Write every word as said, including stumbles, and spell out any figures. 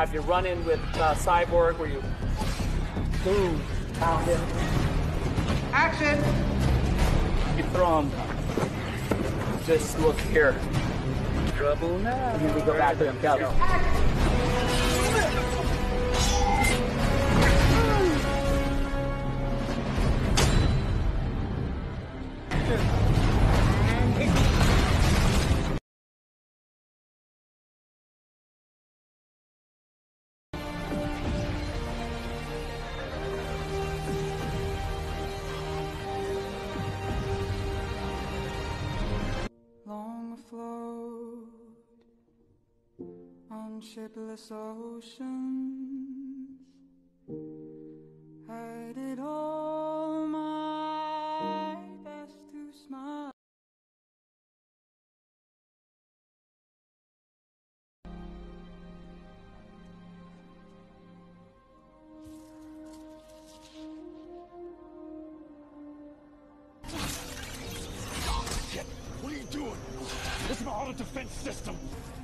If you run in with uh, Cyborg where you boom, pound him. Action! You throw him. Just look here. Trouble now. And then we go back to him. Go. Long afloat on shipless oceans, I did all my best to smile. What are you doing? This is my auto defense system.